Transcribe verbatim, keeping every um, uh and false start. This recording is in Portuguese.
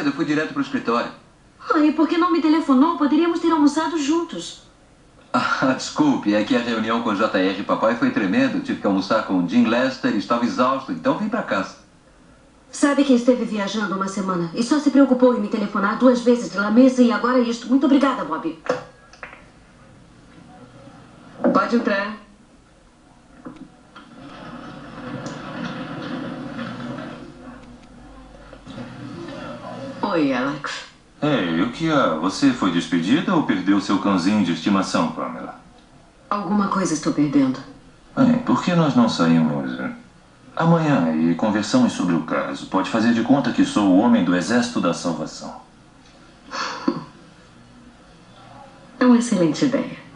eu fui direto pro escritório. Ah, e por que não me telefonou? Poderíamos ter almoçado juntos. Ah, desculpe, é que a reunião com o J R Papai foi tremenda. Tive que almoçar com o Jim Lester e estava exausto, então vim pra casa. Sabe que esteve viajando uma semana e só se preocupou em me telefonar duas vezes de La Mesa e agora isto. Muito obrigada, Bob. Pode entrar. Oi, Alex. Ei, o que há? Você foi despedida ou perdeu seu cãozinho de estimação, Pamela? Alguma coisa estou perdendo. Bem, por que nós não saímos amanhã e conversamos sobre o caso? Pode fazer de conta que sou o homem do Exército da Salvação. É uma excelente ideia.